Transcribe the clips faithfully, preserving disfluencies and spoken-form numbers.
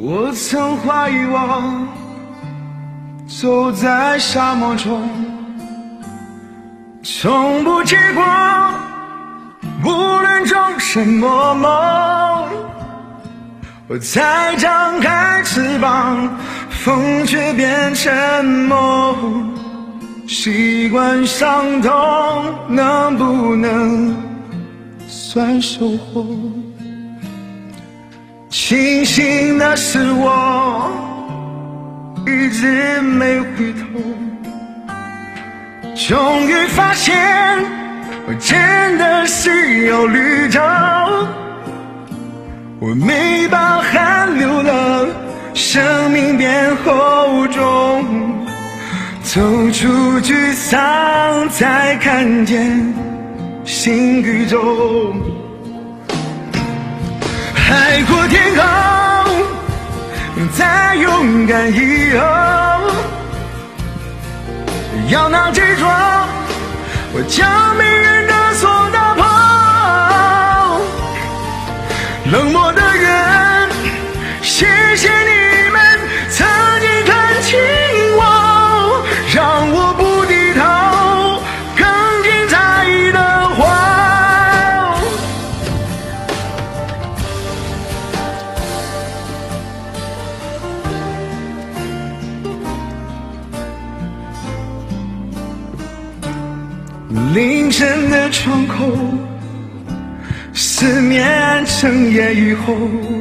我曾怀疑我走在沙漠中，从不结果，无论种什么梦。我再张开翅膀，风却变沉默。习惯伤痛，能不能算收获？庆幸的是我一直没回头，终于发现我真的是有绿洲。我没把汗流了，生命变厚重，走出沮丧，才看见新宇宙。海阔天空，再勇敢以后，要拿执着，我将没人的锁打破。冷漠的人，谢谢你们曾经看清我，让我不低头，更精彩的活。凌晨的窗口，思念成夜雨后，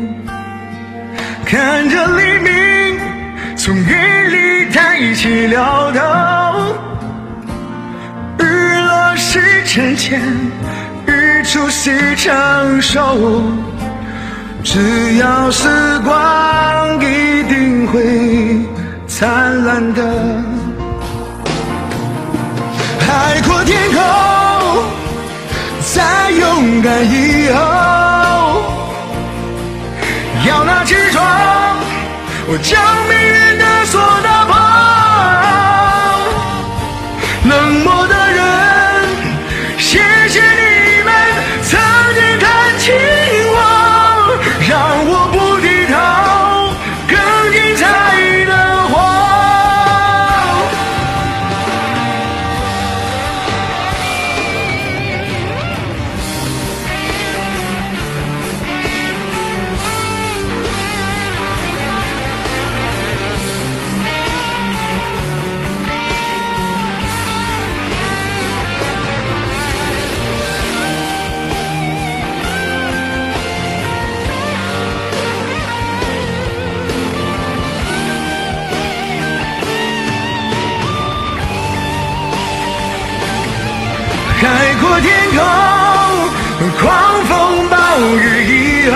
看着黎明从云里抬起了头。日落是沉潜，日出是成熟，只要时光一定会灿烂的。海阔天空，再勇敢以后，要拿执着，我将没人的锁打破。冷漠的人，谢谢你们曾经看清我，让我不低头，更精彩的活。海阔天空，狂风暴雨以后，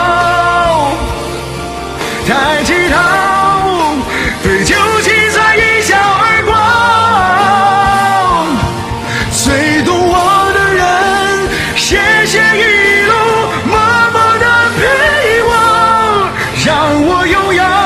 抬起头，对旧情再一笑而过。最懂我的人，谢谢一路默默的陪我，让我拥有